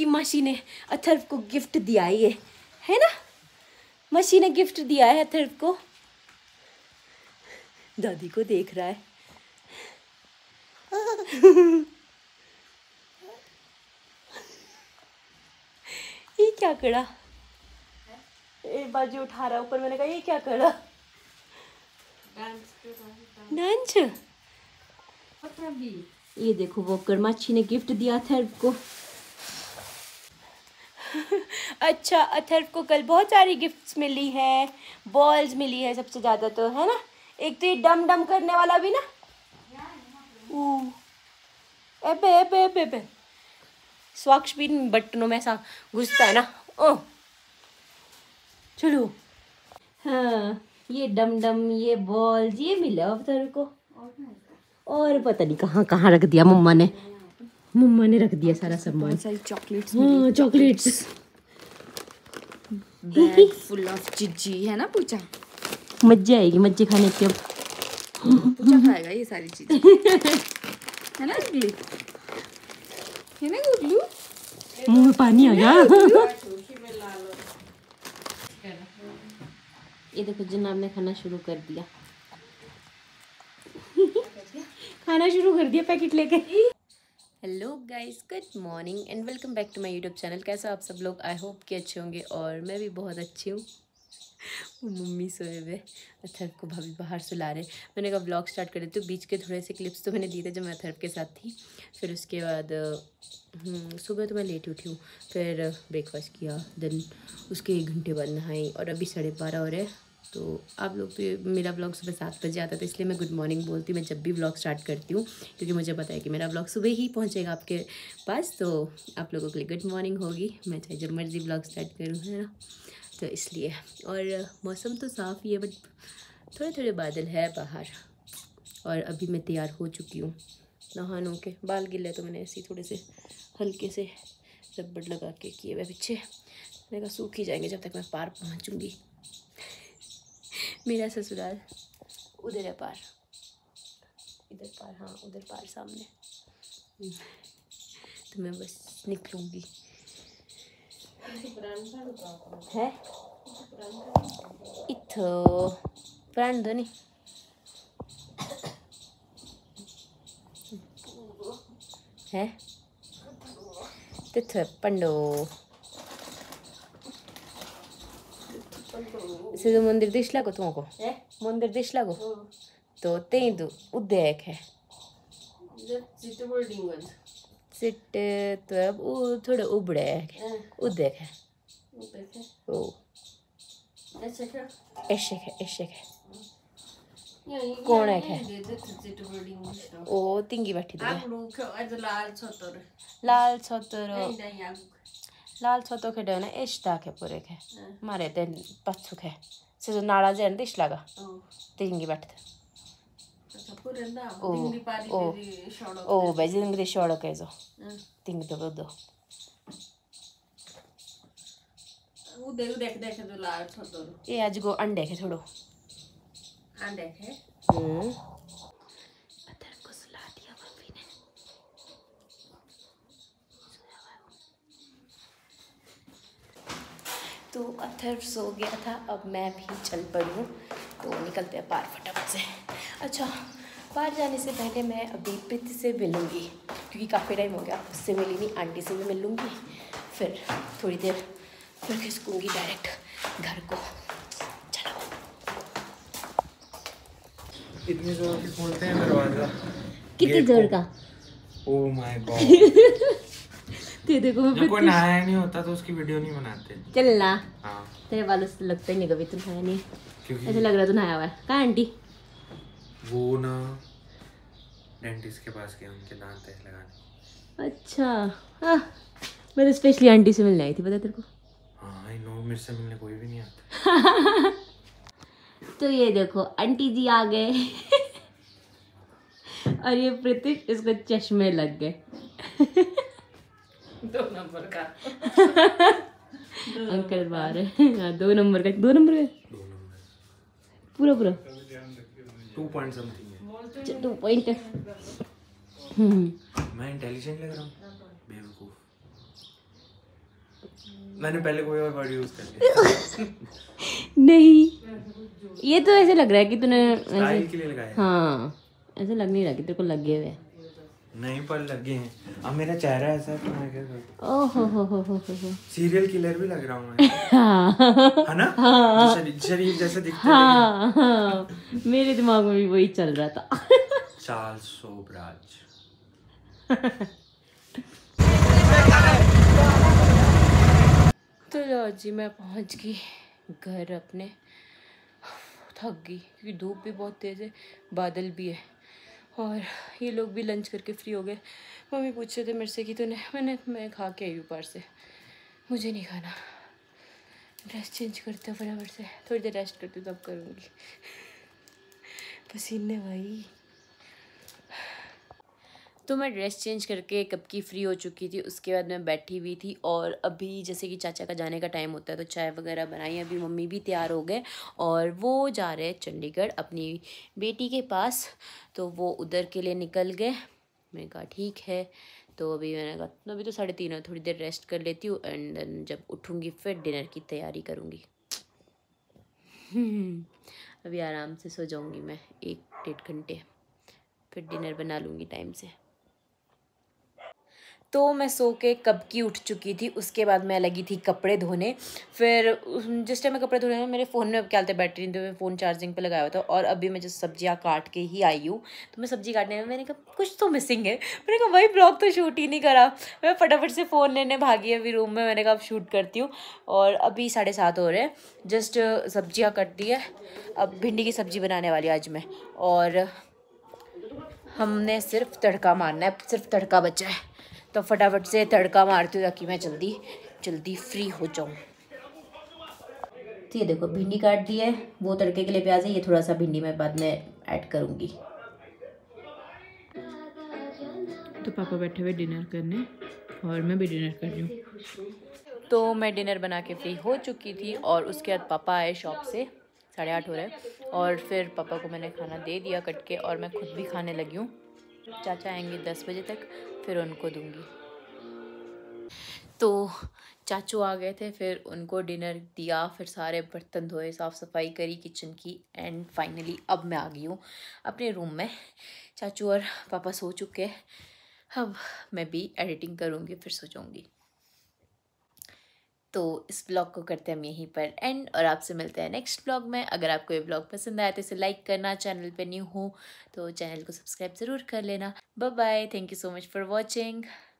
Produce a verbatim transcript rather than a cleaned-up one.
कि मासी ने अथर्व को गिफ्ट दिया है, ये है ना, मासी ने गिफ्ट दिया है अथर्व को। दादी को देख रहा है। ये क्या करा, एक बाजू उठा रहा ऊपर, मैंने कहा ये क्या करा, डांस। ये देखो वो कर्माची ने गिफ्ट दिया अथर्व को। अच्छा, अथर्व को कल बहुत सारी गिफ्ट्स मिली है, बॉल्स मिली है सबसे ज्यादा तो, है ना। एक तो ये डम डम करने वाला भी ना, एबे एबे एबे एबे स्वाक्ष भी बटनों में ऐसा घुसता है ना। ओ चलो, हाँ ये डम डम, ये बॉल्स, ये मिला अथर्व को। और पता नहीं कहाँ कहाँ रख दिया मम्मा ने, मम्मा ने रख दिया सारा सामान। चॉकलेट्स, हाँ चॉकलेट्स, बैग फुल ऑफ चिज्जी, है ना पूछा। मज्जा आएगी मज्जे खाने की। अब पूछा खाएगा ये सारी चीजें, है ना गुगलू, है ना गुगलू। मुंह में पानी आ गया। ये देखो जनाब ने खाना शुरू कर दिया। खाना शुरू कर दिया पैकेट लेके। Hello guys, good morning and welcome back to my YouTube channel. कैसे आप सब लोग, आई होप कि अच्छे होंगे और मैं भी बहुत अच्छी हूँ। मम्मी सोए हुए, अथर्व को भाभी बाहर सुला रहे। मैंने कहा व्लॉग स्टार्ट कर देती हूँ। बीच के थोड़े से क्लिप्स तो मैंने दिए थे जब मैं अथर्व के साथ थी। फिर उसके बाद सुबह तो मैं लेट उठी हूँ, फिर ब्रेकफास्ट किया, देन उसके एक घंटे बाद नहाई और अभी साढ़े बारह हो रहे। तो आप लोग तो, मेरा ब्लॉग सुबह सात बजे आता था, इसलिए मैं गुड मॉर्निंग बोलती हूँ मैं जब भी ब्लॉग स्टार्ट करती हूँ, क्योंकि मुझे पता है कि मेरा ब्लॉग सुबह ही पहुँचेगा आपके पास। तो आप लोगों के लिए गुड मॉर्निंग होगी, मैं चाहे जब मर्जी ब्लॉग स्टार्ट करूँ, है ना। तो इसलिए, और मौसम तो साफ़ ही है बट थोड़े थोड़े बादल है बाहर। और अभी मैं तैयार हो चुकी हूँ नहा नो के। बाल गिले तो मैंने ऐसे ही थोड़े से हल्के से रबड़ लगा के किए हुए पीछे। मैंने कहा सूख ही जाएंगे जब तक मैं पार पहुँचूँगी। मेरा ससुराल उधर है पार, इधर पार, हाँ उधर पार सामने। तो मैं बस निकलूँगी। है इथो प्राण दो नहीं है तिथ पंडो से मंदिर दिसला को तुमको मंदिर दिसला को तो ते दो उद्देक है सिट तो अब वो थोड़ा उबड़े है उद्देक है ओ एशेक है एशेक है कौन है ओ तिंगी बैठी थी लाल छतर लाल छतो खेडे ना एशता के पूरे के मारे तेन पत्थु के से जो नाला जेन दिश लगा तिंगी बैठते ओ ओ ओ बेजिंग दी शोड़ के जो तिंग दो दो उदे उदे देख दो लाल छतो ये आज गो अंडे के थोड़ो अंडे के हम्म अथर्व को सुला दिया मम्मी ने। तो अथर्व सो गया था, अब मैं भी चल पड़ी हूँ। तो निकलते हैं पार फटाफट से। अच्छा, पार जाने से पहले मैं अभी प्रीति से मिलूँगी क्योंकि काफ़ी टाइम हो गया उससे मिली नहीं। आंटी से भी मिल लूँगी, फिर थोड़ी देर फिर खिसकूँगी डायरेक्ट घर को। चलो। इतनी जोर से खोलते हैं दरवाजा, कितनी जोर का? Oh my God. ते देखो मैं जब कोई नहाया नहीं होता तो उसकी वीडियो नहीं बनाते। चल ना। हाँ। तेरे बालों से लगता ही नहीं कभी तू नहाया नहीं, ऐसा लग रहा तू नहाया हुआ है। कहाँ आंटी? वो ना डेंटिस्ट के पास गए, उनके दांत है लगाने। अच्छा हाँ, मैं तो स्पेशली आंटी से मिलने आई थी, पता तेरे को। हाँ आई नो, मेरे से मिलने कोई भी नहीं आता। तो ये देखो आंटी जी आ गए। और ये प्रतीक, इसको चश्मे लग गए। दो नंबर का। अंकल बाहर है। हाँ दो नंबर का, दो नंबर का पूरा पूरा टू पॉइंट समथिंग है। Two point. मैं इंटेलिजेंट लग रहा हूँ? बेवकूफ। मैंने पहले कोई और वर्ड यूज कर लिया। नहीं, ये तो ऐसे लग रहा है कि तूने स्टाइल के लिए लगाया। हाँ, ऐसे लग नहीं रहा कि तेरे को लगे हुए हैं। नहीं पर लगे हैं। अब मेरा चेहरा ऐसा है तो मैं क्या करूं? ओहो हो हो हो हो। सीरियल किलर भी लग रहा हूं मैं। हाँ है ना? हाँ जो शरीर शरीर जैसे दिखते हैं हाँ हाँ, मेरे दिमाग में भी वही चल रहा था। चार्ल्स शोबराज। तो लो जी, मैं पहुंच गई घर अपने। थक गई क्योंकि धूप भी बहुत तेज़ है, बादल भी है, और ये लोग भी लंच करके फ्री हो गए। मम्मी पूछ रहे थे मेरे से कि तूने, मैंने मैं खा के आई हूँ बाहर से, मुझे नहीं खाना। ड्रेस चेंज करते हो फटाफट से, थोड़ी देर रेस्ट करती हूँ तब करूँगी। पसीने भाई। तो मैं ड्रेस चेंज करके कब की फ्री हो चुकी थी। उसके बाद मैं बैठी हुई थी, और अभी जैसे कि चाचा का जाने का टाइम होता है तो चाय वगैरह बनाई। अभी मम्मी भी तैयार हो गए और वो जा रहे हैं चंडीगढ़ अपनी बेटी के पास, तो वो उधर के लिए निकल गए। मैंने कहा ठीक है। तो अभी मैंने कहा अभी तो साढ़े तीन है, थोड़ी देर रेस्ट कर लेती हूँ, एंड देन जब उठूँगी फिर डिनर की तैयारी करूँगी। अभी आराम से सो जाऊँगी मैं एक डेढ़ घंटे, फिर डिनर बना लूँगी टाइम से। तो मैं सो के कब की उठ चुकी थी। उसके बाद मैं लगी थी कपड़े धोने। फिर जिस टाइम मैं कपड़े धोने में मेरे फ़ोन में क्या हालत है, बैटरी नहीं, तो मैं फ़ोन चार्जिंग पे लगाया हुआ था। और अभी मैं जब सब्जियां काट के ही आई हूँ, तो मैं सब्जी काटने में मैंने कहा कुछ तो मिसिंग है। मैंने कहा भाई ब्लॉग तो शूट ही नहीं करा। मैं फटाफट से फ़ोन लेने भागी अभी रूम में। मैंने कहा अब शूट करती हूँ। और अभी साढ़े सात हो रहे हैं, जस्ट सब्जियाँ कट दी है। अब भिंडी की सब्ज़ी बनाने वाली आज मैं, और हमने सिर्फ तड़का मारना है, सिर्फ तड़का बचा है। तो फटाफट से तड़का मारती हूँ ताकि मैं जल्दी जल्दी फ्री हो जाऊँ। तो ये देखो भिंडी काट दी है, वो तड़के के लिए प्याज है, ये थोड़ा सा भिंडी मैं बाद में ऐड करूँगी। तो पापा बैठे हुए डिनर करने और मैं भी डिनर कर रही हूँ। तो मैं डिनर बना के फ्री हो चुकी थी, और उसके बाद पापा आए शॉप से, साढ़े आठ हो रहे हैं, और फिर पापा को मैंने खाना दे दिया कट के, और मैं खुद भी खाने लगी हूँ। चाचा आएंगे दस बजे तक, फिर उनको दूँगी। तो चाचू आ गए थे, फिर उनको डिनर दिया, फिर सारे बर्तन धोए, साफ़ सफाई करी किचन की, एंड फाइनली अब मैं आ गई हूँ अपने रूम में। चाचू और पापा सो चुके हैं, अब मैं भी एडिटिंग करूँगी, फिर सो जाऊँगी। तो इस ब्लॉग को करते हैं हम यहीं पर एंड, और आपसे मिलते हैं नेक्स्ट ब्लॉग में। अगर आपको ये ब्लॉग पसंद आया तो इसे लाइक करना, चैनल पे न्यू हो तो चैनल को सब्सक्राइब ज़रूर कर लेना। Bye bye, thank you so much for watching.